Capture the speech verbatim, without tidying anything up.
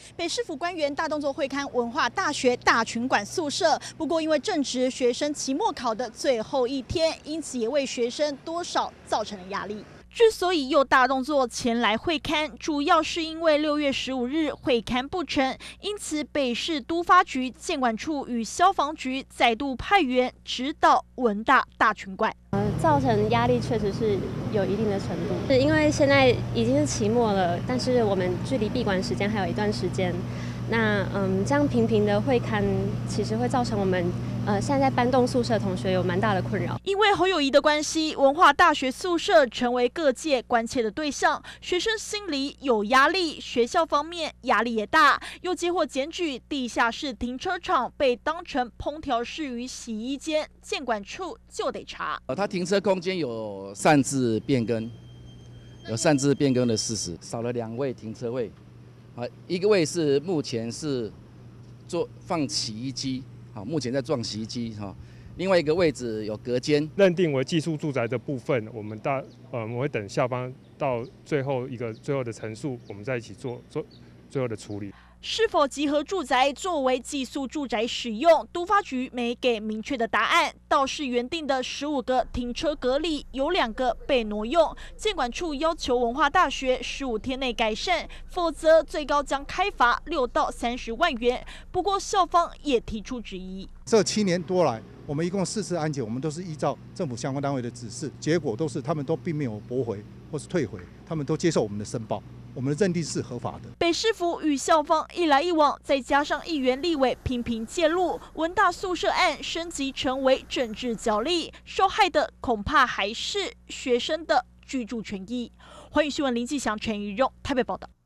北市府官员大动作会勘文化大学大群馆宿舍，不过因为正值学生期末考的最后一天，因此也为学生多少造成了压力。 之所以又大动作前来会勘，主要是因为六月十五日会勘不成，因此北市都发局、建管处与消防局再度派员指导文大大群馆。 呃，造成压力确实是有一定的程度，是因为现在已经是期末了，但是我们距离闭馆时间还有一段时间。那嗯，这样频频的会勘，其实会造成我们。 呃，现在在搬动宿舍的同学有蛮大的困扰， 因为侯友宜的关系，文化大学宿舍成为各界关切的对象，学生心里有压力，学校方面压力也大。又接获检举，地下室停车场被当成烹调室与洗衣间，建管处就得查。 呃，它停车空间有擅自变更，有擅自变更的事实，少了两位停车位，啊，一个位是目前是做放洗衣机。 好，目前在装洗衣机哈，另外一个位置有隔间， 认定为寄宿住宅的部分，我们大呃我们会等校方到最后一个最后的陈述，我们再一起做做最后的处理。 是否集合住宅作为寄宿住宅使用？都发局没给明确的答案。倒是原定的十五个停车格里有两个被挪用，建管处要求文化大学十五天内改善，否则最高将开罚六到三十万元。不过校方也提出质疑。 这七年多来，我们一共四次安检，我们都是依照政府相关单位的指示，结果都是他们都并没有驳回或是退回，他们都接受我们的申报。 我们的认定是合法的。 北市府与校方一来一往，再加上议员、立委频频介入，文大宿舍案升级成为政治角力，受害的恐怕还是学生的居住权益。欢迎新闻林继祥、陈怡蓉台北报道。